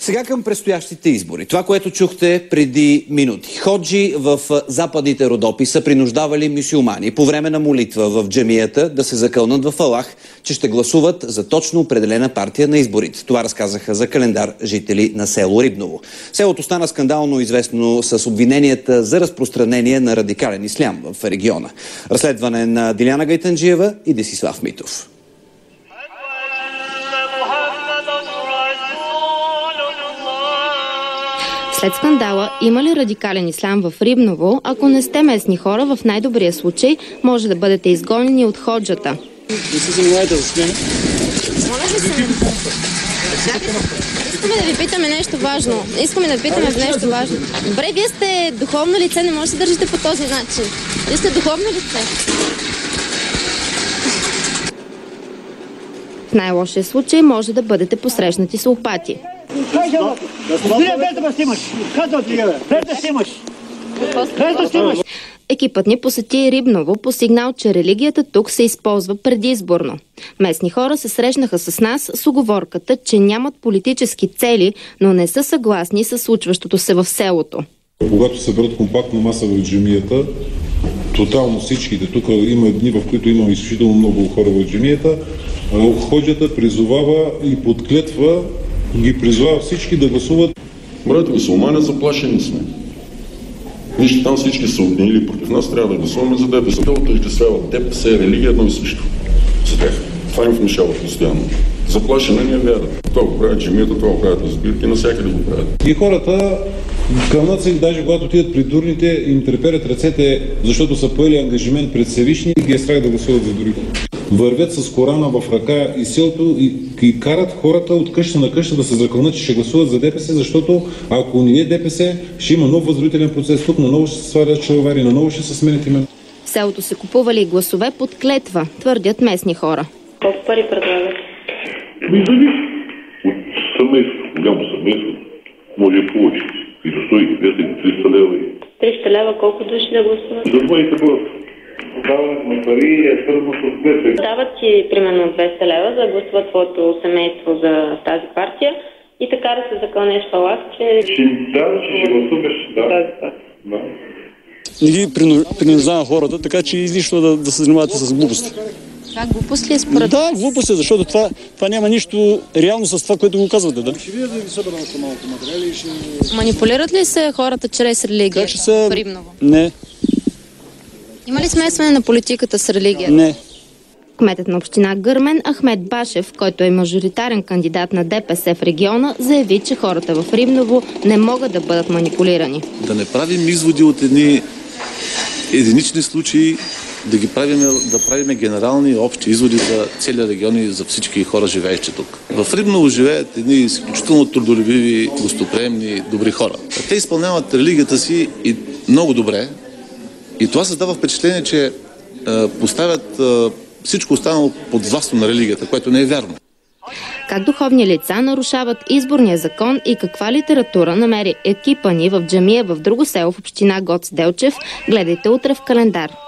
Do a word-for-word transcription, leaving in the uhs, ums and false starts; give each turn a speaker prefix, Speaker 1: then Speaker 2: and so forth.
Speaker 1: Сега към предстоящите избори. Това, което чухте преди минути. Ходжи в западните Родопи са принуждавали мюсюлмани по време на молитва в джамията да се закълнат в Аллах, че ще гласуват за точно определена партия на изборите. Това разказаха за календар жители на село Рибново. Селото стана скандално известно с обвиненията за разпространение на радикален ислям в региона. Разследване на Диляна Гайтанджиева и Десислав Митов.
Speaker 2: След скандала, има ли радикален ислям в Рибново? Ако не сте местни хора, в най-добрия случай може да бъдете изгонени от ходжата.
Speaker 3: Не се занимавайте с мен.
Speaker 2: Моля ви се. Искаме да ви питаме нещо важно. Искаме да ви питаме за нещо важно. Добре, вие сте духовно лице, не може да се държите по този начин. Вие сте духовно лице. В най-лошия случай може да бъдете посрещнати с лопати. Екипът ни посети Рибново по сигнал, че религията тук се използва предизборно. Местни хора се срещнаха с нас с уговорката, че нямат политически цели, но не са съгласни с случващото се в селото.
Speaker 4: Когато се съберат компактна маса в джамията, тотално всичките, тук има дни, в които има изключително много хора в джамията, ходжата призовава и подклетва, ги призвава всички да гласуват.
Speaker 5: Братя мюсюлмани, заплашени сме. Нищо там всички са обвинили против нас, трябва да гласуваме за ДПС. Те отъждествяват ДПС, религия едно и също. За тях. Това им внушава постоянно. Заплашена ни е вяра. Това го правят джамията, това го правят разбирки, навсякъде го правят.
Speaker 4: И хората кълнат се, даже когато отидат при дурните, им треперят ръцете, защото са поели ангажимент пред Всевишни и ги е страх да гласуват за други. Вървят с Корана в ръка и селото и, и карат хората от къща на къща да се закълнат, че ще гласуват за ДПС, защото ако не е ДПС, ще има нов възродителен процес. Тук наново ще се сварят човари, наново ще се сменят имена.
Speaker 2: В селото се купували гласове под клетва, твърдят местни хора.
Speaker 6: Колко пари предлагат?
Speaker 7: Ми зависи. От семейство, голямо семейство, може да получи. И за сто и двеста и триста лева.
Speaker 6: триста лева колко души да гласуват?
Speaker 7: За двайсет бъдат. Даването на пари е свързано с двеста.
Speaker 6: Дават ти примерно двеста лева за да гласува твоето семейство за тази партия и така да се закълнеш в Аллах, че...
Speaker 7: Ще да, ще гласуваш, да.
Speaker 6: Тази партия.
Speaker 7: Да.
Speaker 3: Не ги принуждавам хората, така че излишно да, да се занимавате с глупости.
Speaker 2: Това глупост ли е според?
Speaker 3: Да, глупост е, защото това, това няма нищо реално с това, което го казвате. Да?
Speaker 7: Ще видя да ви събрано са малко материали и ще...
Speaker 2: Манипулират ли се хората чрез религия?
Speaker 3: Как ще са...
Speaker 2: Рибново?
Speaker 3: Не.
Speaker 2: Има ли смесване на политиката с религията?
Speaker 3: Не.
Speaker 2: Кметът на община Гърмен Ахмед Башев, който е мажоритарен кандидат на ДПС в региона, заяви, че хората в Рибново не могат да бъдат манипулирани.
Speaker 8: Да не правим изводи от едни единични случаи, да ги правим, да правим генерални общи изводи за целия регион и за всички хора, живеещи тук. В Рибново живеят едни изключително трудолюбиви, гостоприемни, добри хора. Те изпълняват религията си и много добре. И това създава впечатление, че е, поставят е, всичко останало под властно на религията, което не е вярно.
Speaker 2: Как духовни лица нарушават изборния закон и каква литература намери екипа ни в джамия в друго село в община Гоц Делчев, гледайте утре в календар.